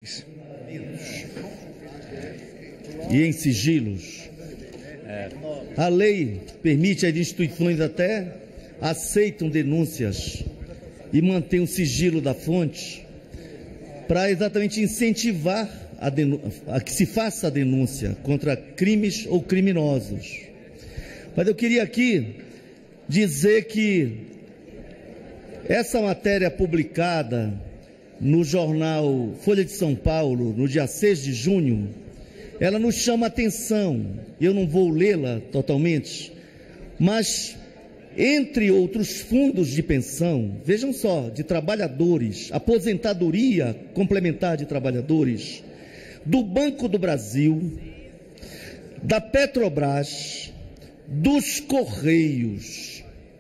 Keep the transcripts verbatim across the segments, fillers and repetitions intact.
E em sigilos. A lei permite às instituições até aceitam denúncias e mantém o sigilo da fonte para exatamente incentivar a, a que se faça a denúncia contra crimes ou criminosos. Mas eu queria aqui dizer que essa matéria publicada no jornal Folha de São Paulo, no dia seis de junho, ela nos chama a atenção. Eu não vou lê-la totalmente, mas entre outros fundos de pensão, vejam só, de trabalhadores, aposentadoria complementar de trabalhadores, do Banco do Brasil, da Petrobras, dos Correios,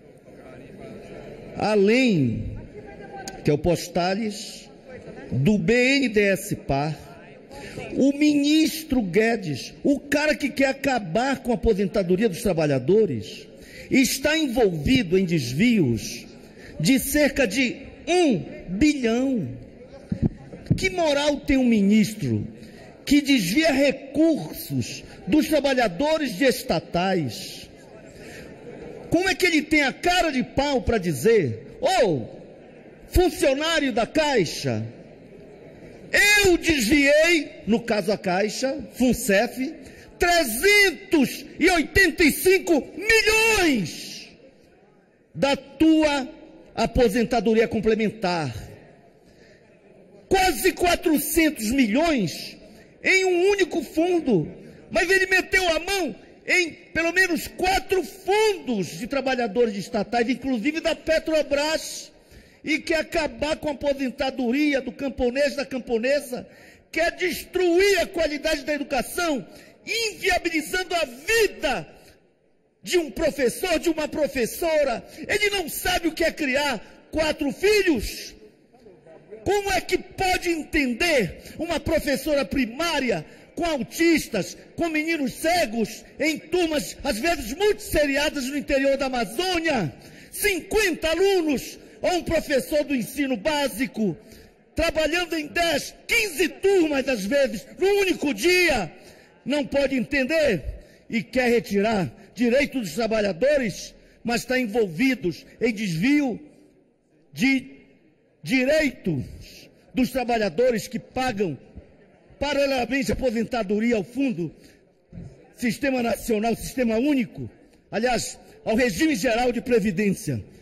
além, que é o Postales, do B N D E S Par, o ministro Guedes, o cara que quer acabar com a aposentadoria dos trabalhadores, está envolvido em desvios de cerca de um bilhão. Que moral tem um ministro que desvia recursos dos trabalhadores de estatais? Como é que ele tem a cara de pau para dizer: ô, funcionário da Caixa, eu desviei, no caso a Caixa, FUNCEF, trezentos e oitenta e cinco milhões da tua aposentadoria complementar. Quase quatrocentos milhões em um único fundo. Mas ele meteu a mão em pelo menos quatro fundos de trabalhadores estatais, inclusive da Petrobras, e quer acabar com a aposentadoria do camponês, da camponesa, quer destruir a qualidade da educação, inviabilizando a vida de um professor, de uma professora. Ele não sabe o que é criar quatro filhos. Como é que pode entender uma professora primária com autistas, com meninos cegos, em turmas às vezes muito seriadas no interior da Amazônia, cinquenta alunos, ou um professor do ensino básico, trabalhando em dez, quinze turmas às vezes, num único dia, não pode entender e quer retirar direitos dos trabalhadores, mas está envolvidos em desvio de direitos dos trabalhadores que pagam paralelamente a aposentadoria ao Fundo Sistema Nacional, Sistema Único, aliás, ao Regime Geral de Previdência.